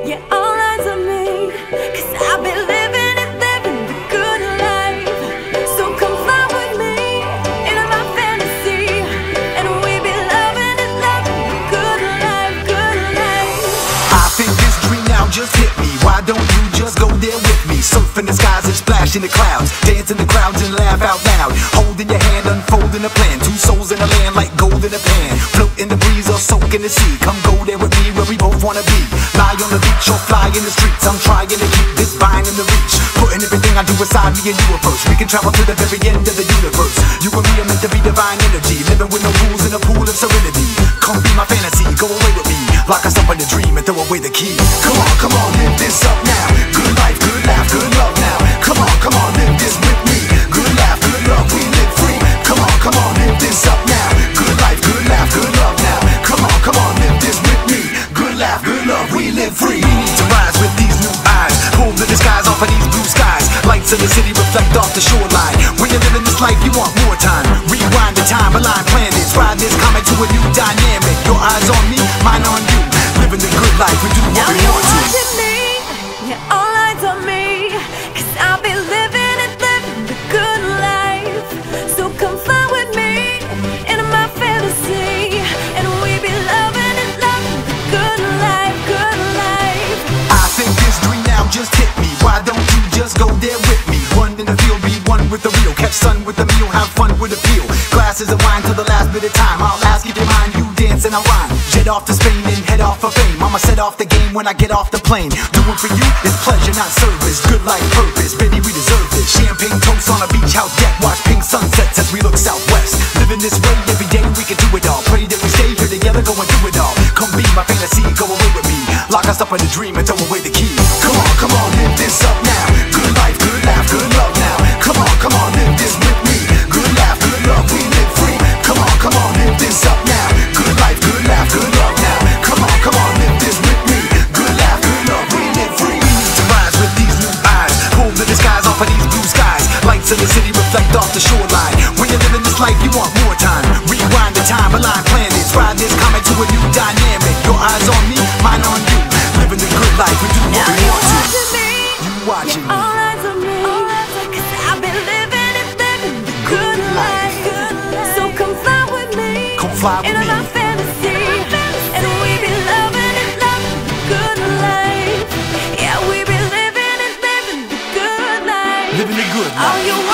Yeah, all eyes on me, 'cause I've been living and living the good life. So come fly with me into my fantasy, and we be loving and loving the good life, good life. I think this dream now just hit me. Why don't you just go there with me? Surf in the skies and splash in the clouds, dance in the crowds and laugh out loud. Holding your hand, unfolding a plan. Two souls in a land like gold in a pan. Float in the breeze or soak in the sea. Come go there with me where we both wanna be. Lie on the beach or fly in the streets. I'm trying to keep this vine in the reach. Putting everything I do aside, me and you approach. We can travel to the very end of the universe. You and me are meant to be divine energy. Living with no rules in a pool of serenity. Come be my fantasy, go away with me. Lock us up in a dream and throw away the key. Come on, live this up now. Good life, good laugh, good love now. Come on, live this with me. Good laugh, good love, we live free. Come on, live this up now. Good life, good laugh, good love now. Come on, live this with me. Good laugh, good love, we live free. We need to rise with these new eyes. Pull the disguise off of these blue skies. Lights in the city reflect off the shoreline. When you're living this life, you want more time. Rewind the time, align planets. Ride this comet to a new dynamic. Your eyes on me, mine on you. Living the good life, we do what we want to. Watching me, yeah, all eyes on me, 'cause I'll be living and living the good life. So come fly with me into my fantasy, and we be loving and loving the good life, good life. I think this dream now just hit me. Why don't you just go there with me? One in the field, be one with the real. Catch sun with the meal, have fun with the peel. Glasses of wine till the last bit of time. I'll ask if you mind, you dance and I rhyme. Jet off to Spain and head off for fame. I'ma set off the game when I get off the plane. Doing for you is pleasure, not service. Good life purpose, baby, we deserve this. Champagne toast on a beach house deck. Watch pink sunsets as we look southwest. Living this way every day, we can do it all. Pray that we stay here together, go and do it all. Come be my fantasy, go away with me. Lock us up in a dream and throw away the key. Come on, live this up now. Good life, good laugh, good love now. Come on, live this with me. Good laugh, good love, we live free. Come on, live this up now. Good life, good laugh, good love now. Come on, live this with me. Good laugh, good love, we live free. We need to rise with these new eyes. Pull the disguise off of these blue skies. Lights in the city reflect off the shoreline. When you're living this life, you want more time. Rewind the time, align planets. Ride this comet to a new dynamic. Your eyes on me, mine on you. Living the good life, we do what we want to. You watching me. All eyes on me, 'cause I've been living and living the good life. So come fly with me into my fantasy, and we be loving and loving the good life. Yeah, we be living and living the good life. Living the good life. All you